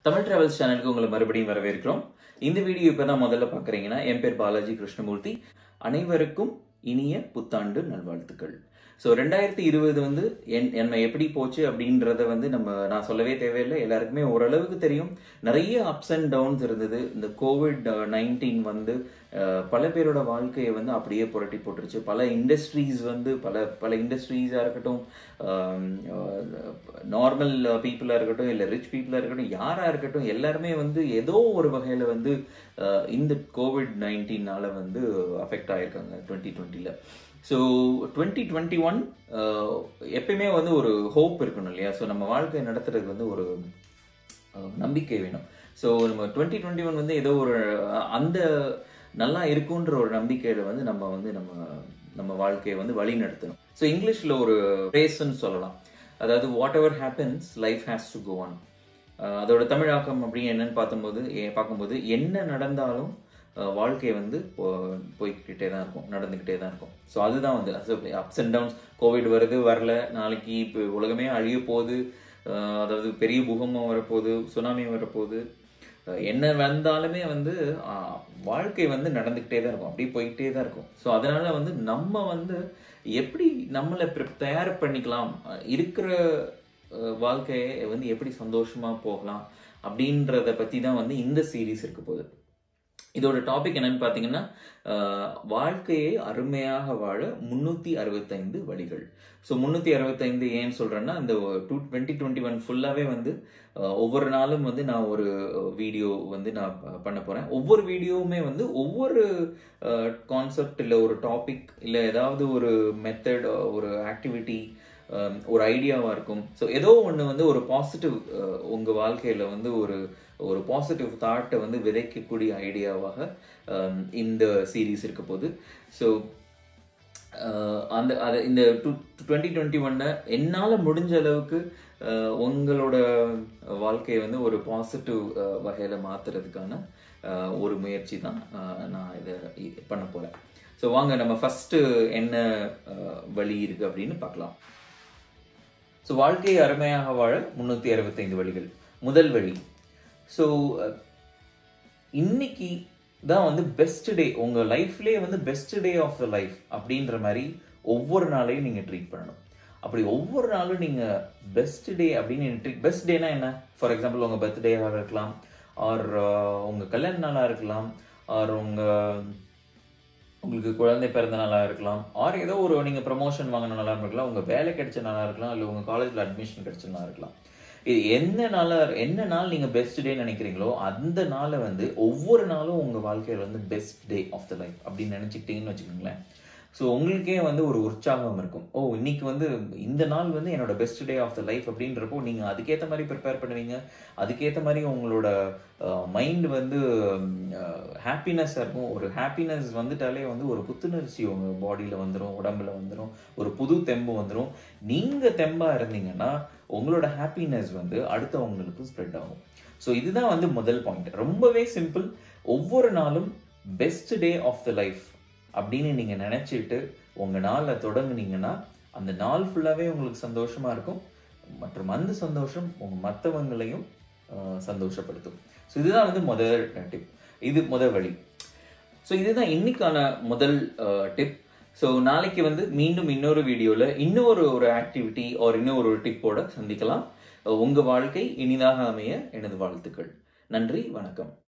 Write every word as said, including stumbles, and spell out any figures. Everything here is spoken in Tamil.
தமிழ் டிராவல்ஸ் சேனலுக்கு உங்களை மறுபடியும் வரவேற்கிறோம். இந்த வீடியோ இப்போ தான் முதல்ல பார்க்குறீங்கன்னா, என் பேர் பாலாஜி கிருஷ்ணமூர்த்தி. அனைவருக்கும் இனிய புத்தாண்டு நல்வாழ்த்துக்கள். ஸோ ரெண்டாயிரத்தி இருபது வந்து என் என்ன எப்படி போச்சு அப்படின்றத வந்து நம்ம நான் சொல்லவே தேவையில்லை, எல்லாருக்குமே ஓரளவுக்கு தெரியும். நிறைய அப்ஸ் அண்ட் டவுன்ஸ் இருந்தது. இந்த கோவிட் நைன்டீன் வந்து பல பேரோட வாழ்க்கையை வந்து அப்படியே புரட்டி போட்டுருச்சு. பல இண்டஸ்ட்ரீஸ் வந்து பல பல இண்டஸ்ட்ரீஸாக இருக்கட்டும், நார்மல் பீப்புளாக இருக்கட்டும், இல்லை ரிச் பீப்புளாக இருக்கட்டும், யாராக இருக்கட்டும், எல்லாருமே வந்து ஏதோ ஒரு வகையில் வந்து இந்த கோவிட் நைன்டீனால் வந்து அஃபெக்ட் ஆகிருக்காங்க டுவெண்ட்டி டுவெண்ட்டியில். ஸோ டுவெண்ட்டி டுவெண்ட்டி ஒன் எப்பயுமே வந்து ஒரு ஹோப் இருக்கணும் இல்லையா? ஸோ நம்ம வாழ்க்கை நடத்துறதுக்கு வந்து ஒரு நம்பிக்கை வேணும். ஸோ நம்ம டுவெண்ட்டி டுவெண்ட்டி ஒன் வந்து ஏதோ ஒரு அந்த நல்லா இருக்குன்ற ஒரு நம்பிக்கையில வந்து நம்ம வந்து நம்ம நம்ம வாழ்க்கையை வந்து வழி நடத்தணும். ஸோ இங்கிலீஷில் ஒரு ஃப்ரேஸ்ன்னு சொல்லலாம், அதாவது whatever happens life has to go on. அதோட தமிழாக்கம் அப்படின்னு என்னன்னு பார்க்கும்போது பார்க்கும்போது என்ன நடந்தாலும் வாழ்க்கை வந்து போய்கிட்டே தான் இருக்கும், நடந்துக்கிட்டே தான் இருக்கும். ஸோ அதுதான் வந்து அப்ஸ் அண்ட் டவுன்ஸ். கோவிட் வருது, வரல, நாளைக்கு இப்போ உலகமே அழிய போகுது, அதாவது பெரிய பூகம்பம் வரப்போகுது, சுனாமி வரப்போகுது, என்ன வந்தாலுமே வந்து வாழ்க்கை வந்து நடந்துக்கிட்டே தான் இருக்கும், அப்படியே போய்கிட்டே தான் இருக்கும். ஸோ அதனால வந்து நம்ம வந்து எப்படி நம்மளை தயார் பண்ணிக்கலாம், இருக்கிற வாழ்க்கையை வந்து எப்படி சந்தோஷமா போகலாம் அப்படின்றத பற்றி தான் வந்து இந்த சீரீஸ் இருக்க போகுது. இதோட டாபிக் என்னன்னு பார்த்தீங்கன்னா, வாழ்க்கையை அருமையாக வாழ முன்னூற்றி அறுபத்தைந்து வழிகள். ஸோ முன்னூற்றி அறுபத்தைந்து ஏன்னு சொல்கிறேன்னா, இந்த டூ டுவெண்ட்டி டுவெண்ட்டி ஒன் ஃபுல்லாகவே வந்து ஒவ்வொரு நாளும் வந்து நான் ஒரு வீடியோ வந்து நான் பண்ண போகிறேன். ஒவ்வொரு வீடியோவுமே வந்து ஒவ்வொரு கான்செப்ட் இல்லை ஒரு டாபிக் இல்லை ஏதாவது ஒரு மெத்தட், ஒரு ஆக்டிவிட்டி, ஒரு ஐடியாவாக இருக்கும். ஸோ ஏதோ ஒன்று வந்து ஒரு பாசிட்டிவ், உங்கள் வாழ்க்கையில் வந்து ஒரு ஒரு பாசிட்டிவ் தாட்டை வந்து விதைக்கக்கூடிய ஐடியாவாக இந்த சீரீஸ் இருக்க போகுது. ஸோ அந்த அதை இந்த டூ டுவெண்ட்டி டுவெண்ட்டி ஒன்னை என்னால் முடிஞ்ச அளவுக்கு உங்களோட வாழ்க்கையை வந்து ஒரு பாசிட்டிவ் வகையில் மாற்றுறதுக்கான ஒரு முயற்சி தான் நான் இதை பண்ண போகிறேன். ஸோ வாங்க நம்ம ஃபஸ்ட்டு என்ன வழி இருக்குது அப்படின்னு பார்க்கலாம். ஸோ வாழ்க்கையை அருமையாக வாழ முன்னூற்றி அறுபத்தைந்து வழிகள். முதல் வழி, ஸோ இன்னைக்கு தான் வந்து பெஸ்ட் டே, உங்கள் லைஃப்லேயே வந்து best day of the life அப்படின்ற மாதிரி ஒவ்வொரு நாளையும் நீங்கள் ட்ரீட் பண்ணணும். அப்படி ஒவ்வொரு நாளும் நீங்கள் பெஸ்ட் டே அப்படின்னு ட்ரீட், பெஸ்ட் டேனா என்ன? ஃபார் எக்ஸாம்பிள் உங்கள் பர்த்டேவாக இருக்கலாம், ஆர் உங்கள் கல்யாண நாளாக இருக்கலாம், ஆர் உங்கள் உங்களுக்கு குழந்தை பிறந்த நாளாக இருக்கலாம், ஆர் ஏதோ ஒரு நீங்கள் ப்ரமோஷன் வாங்கின நாளாக இருக்கலாம், உங்கள் வேலை கிடைச்ச நாளாக இருக்கலாம், இல்லை உங்கள் காலேஜில் அட்மிஷன் கிடைச்ச நாளாக இருக்கலாம். இது எந்த நாளாக என்ன நாள் நீங்கள் பெஸ்ட் டே நினைக்கிறீங்களோ அந்த நாளை வந்து ஒவ்வொரு நாளும் உங்கள் வாழ்க்கையில் வந்து best day of the life அப்படின்னு நினச்சிக்கிட்டீங்கன்னு வச்சுக்கோங்களேன். ஸோ உங்களுக்கே வந்து ஒரு உற்சாகம் இருக்கும். ஓ, இன்னைக்கு வந்து இந்த நாள் வந்து என்னோட best day of the life அப்படின்றப்போ நீங்கள் அதுக்கேற்ற மாதிரி ப்ரிப்பேர் பண்ணுவீங்க. அதுக்கேற்ற மாதிரி உங்களோட மைண்ட் வந்து ஹாப்பினஸ்ஸாக இருக்கும். ஒரு ஹாப்பினஸ் வந்துட்டாலே வந்து ஒரு புத்துணர்ச்சி உங்கள் பாடியில் வந்துடும், உடம்புல வந்துடும், ஒரு புது தெம்பு வந்துடும். நீங்கள் தெம்பாக இருந்தீங்கன்னா உங்களோட ஹாப்பினஸ் வந்து அடுத்தவங்களுக்கு ஸ்ப்ரெட் ஆகும். ஸோ இதுதான் வந்து முதல் பாயிண்ட். ரொம்பவே சிம்பிள். ஒவ்வொரு நாளும் best day of the life அப்படின்னு நீங்கள் நினச்சிட்டு உங்கள் நாளில் தொடங்குனீங்கன்னா அந்த நாள் ஃபுல்லாகவே உங்களுக்கு சந்தோஷமாக இருக்கும், மற்றும் அந்த சந்தோஷம் உங்கள் மற்றவங்களையும் சந்தோஷப்படுத்தும். ஸோ இதுதான் வந்து முதல் டிப், இது முதல் வழி. ஸோ இதுதான் இன்னைக்கான முதல் டிப். ஸோ நாளைக்கு வந்து மீண்டும் இன்னொரு வீடியோவில் இன்னொரு ஒரு ஆக்டிவிட்டி ஆர் இன்னொரு ஒரு டிப்போட சந்திக்கலாம். உங்கள் வாழ்க்கை இனிதாக அமைய எனது வாழ்த்துக்கள். நன்றி, வணக்கம்.